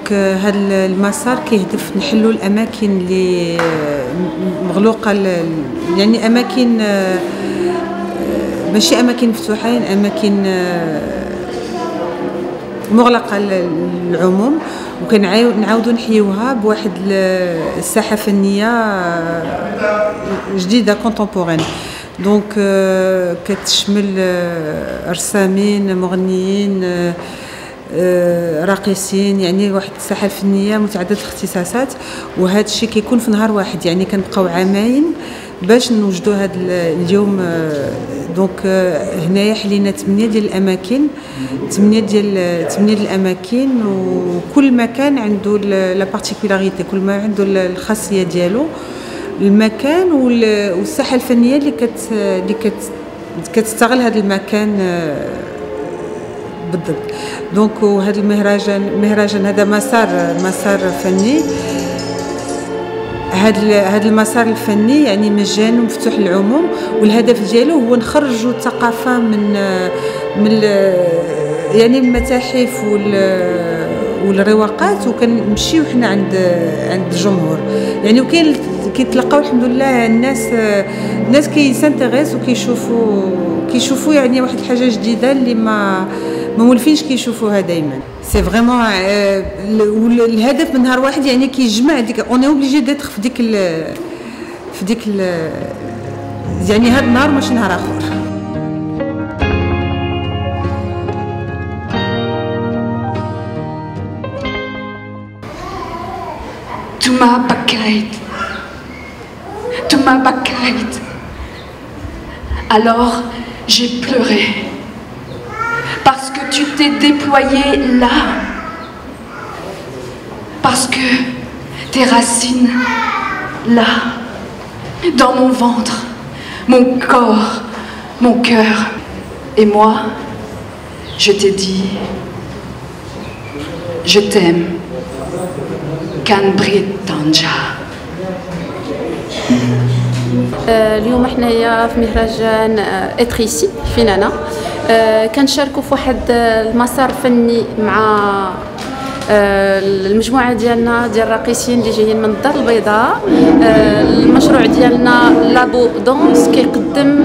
دونك هذا المسار كيهدف نحلوا الاماكن اللي مغلوقه، يعني اماكن ماشي اماكن مفتوحه، يعني اماكن مغلقه للعموم، وكنعاودوا نحيوها بواحد الساحه فنيه جديده كونتمبورين. دونك كتشمل رسامين، مغنيين، راقصين، يعني واحد الساحه الفنيه متعدده الاختصاصات. وهذا الشيء كيكون في نهار واحد، يعني كنبقاو عامين باش نوجدوا هذا اليوم. دونك هنايا حلينا 8 ديال الاماكن، 8 ديال الاماكن، وكل مكان عنده لا بارتيكولاريتي، كل ما عنده الخاصيه ديالو، المكان والساحه الفنيه اللي كتستغل هذا المكان بالضبط. دونك وهذا المهرجان هذا مسار فني. هذا المسار الفني يعني مجاني ومفتوح للعموم، والهدف ديالو هو نخرجوا الثقافه من يعني المتاحف والرواقات، وكنمشيو حنا عند الجمهور يعني. وكاين كيتلقاو الحمد لله الناس كيسانتيغيس وكيشوفوا يعني واحد الحاجه جديده اللي ما مولفينش كيشوفوها دائما. سي فريمون الهدف من نهار واحد، يعني كيجمع ديك اون اوبليجي ديتر في ديك يعني هذا النهار ماشي نهار اخر. Tu m'as bakayt. Alors j'ai pleuré parce que tu t'es déployé là, parce que tes racines là, dans mon ventre, mon corps, mon cœur. Et moi, je t'ai dit, je t'aime. كنبغيت طنجة. اليوم حنايا في مهرجان اتريسي فين انا كنشاركوا في واحد المسار فني مع المجموعه ديالنا ديال الراقصين اللي جايين من الدار البيضاء. المشروع ديالنا لابو دونس كيقدم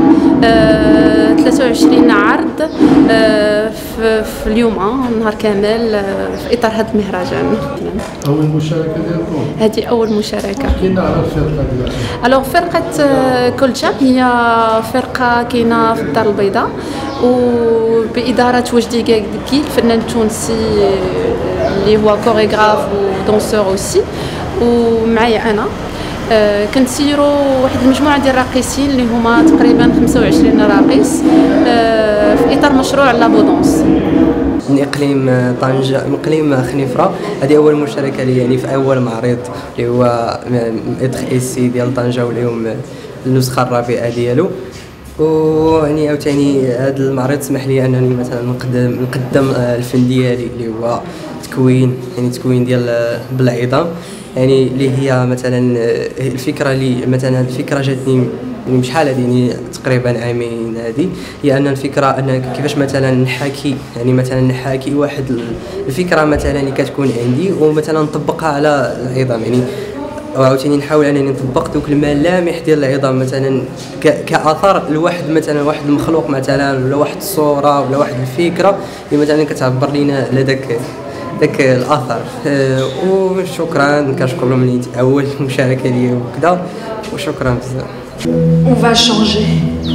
23 عرض في اليوم نهار كامل في اطار هذا المهرجان. اول مشاركه ديالكم؟ هذه اول مشاركه. حكينا على الفرقه ديالكم. الوغ فرقه كولجاب هي فرقه كاينه في الدار البيضاء وباداره وجدي كاكي الفنان التونسي اللي هو كوريغراف ودونسور اوسي، ومعايا انا كنسيروا واحد المجموعه ديال الراقصين اللي هما تقريبا 25 راقص في اطار مشروع لابو دونس. من اقليم طنجة، من اقليم خنيفره. هذه اول مشاركه لي يعني في اول معرض اللي هو اتريسي ديال طنجة، واليوم النسخه الرابعه ديالو. ويعني عاوتاني هذا المعرض سمح لي انني مثلا نقدم الفن ديالي اللي هو تكوين، يعني تكوين ديال بالعظام، يعني اللي هي مثلا الفكره اللي مثلا هذه الفكره جاتني يعني بشحال هذه، يعني تقريبا عامين هذه. هي ان الفكره ان كيفاش مثلا نحاكي، يعني مثلا نحاكي واحد الفكره مثلا اللي كتكون عندي ومثلا نطبقها على العظام، يعني وعاوتاني نحاول انني نطبق دوك الملامح ديال العظام مثلا كاثار لواحد مثلا واحد المخلوق مثلا، ولا واحد الصوره ولا واحد الفكره اللي مثلا كتعبر لينا على داك الاثر. وشكرا، كنشكرهم لي اول مشاركه لي وكذا، وشكرا بزاف. On va changer.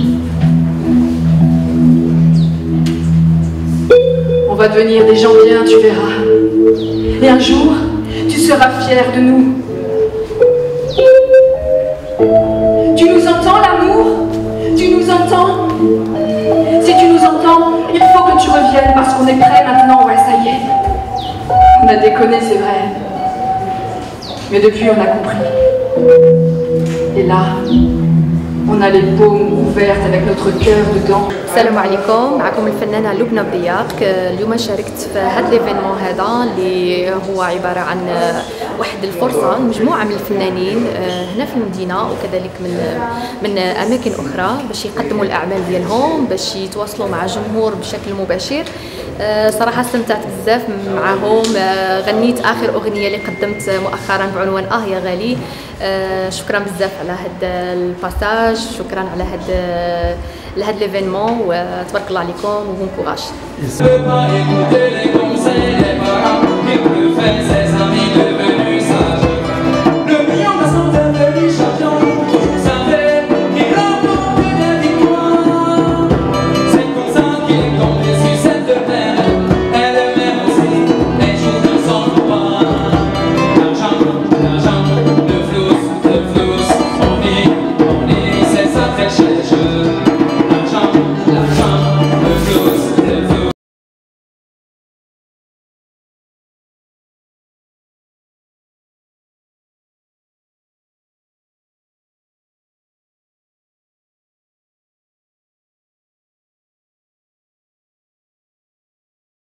On va devenir des gens bien, tu verras. Et un jour, tu seras fier de nous. Tu nous entends, l'amour? Tu nous entends? Si tu nous entends, il faut que tu reviennes parce qu'on est prêts maintenant. Ouais, ça y est. On a déconné, c'est vrai. Mais depuis, on a compris. Et là, on a les paumes ouvertes avec notre cœur dedans. السلام عليكم، معكم الفنانة لبنى بضياق. اليوم شاركت في هذا ليفينمون هذا اللي هو عبارة عن واحد الفرصة لمجموعة من الفنانين هنا في المدينة وكذلك من أماكن أخرى باش يقدموا الأعمال ديالهم، باش يتواصلوا مع جمهور بشكل مباشر. صراحة استمتعت بزاف معهم. غنيت آخر أغنية اللي قدمت مؤخرا بعنوان يا غالي. شكرا بزاف على هذا الباساج، شكرا على هذا ليفينمون، وتبارك الله عليكم وبون كوراج.